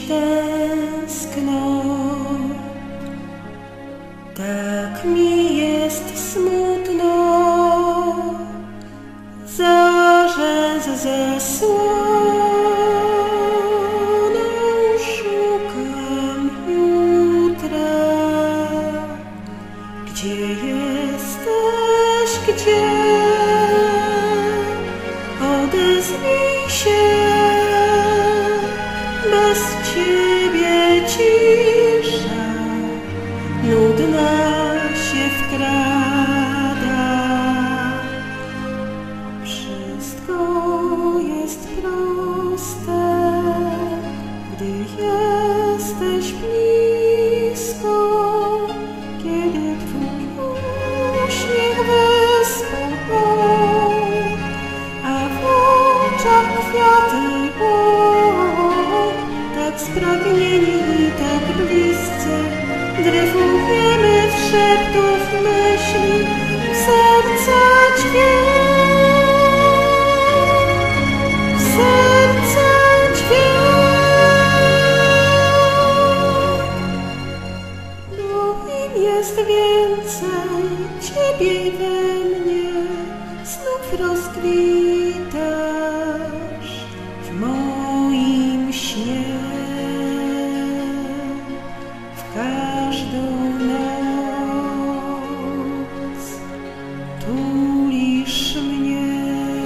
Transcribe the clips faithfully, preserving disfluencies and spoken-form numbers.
tęskno. Tak mi jest smutno, zaraz zasłoną szukam jutra. Gdzie jesteś, gdzie? Odezwij się, bez ciebie cisza nudna się wkrada. Wszystko jest proste, gdy jesteś blisko, kiedy twój uśmiech wyspą, a w oczach kwiaty łąk. Tak spragnieni i tak bliscy dryfujemy w szeptów myśli, w serca dźwięk, w serca dźwięk. No im jest więcej ciebie we mnie, znów rozkwitasz w moim śnie. W każdą noc tulisz mnie.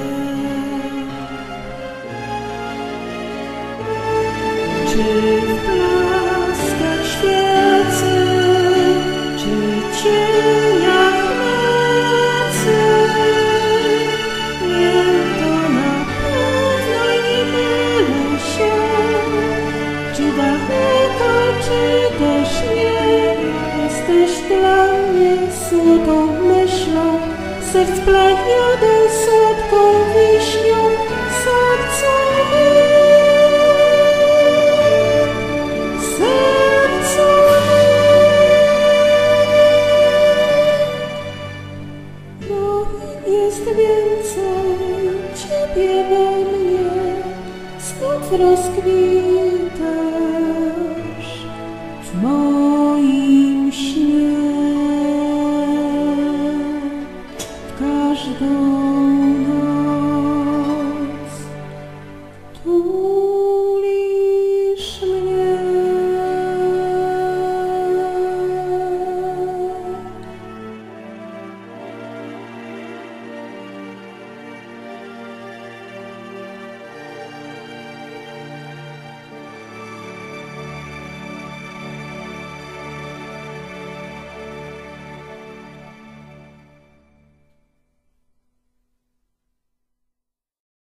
Czy w blaskach świecy, czy cieniach nocy, nie, to na pewno nie mylę się. Czy daleko, czy też nie, jesteś dla mnie złotą myślą, serc plenioną słodką wiśnią, serca me, serca me. No jest więcej ciebie we mnie, znów rozkwita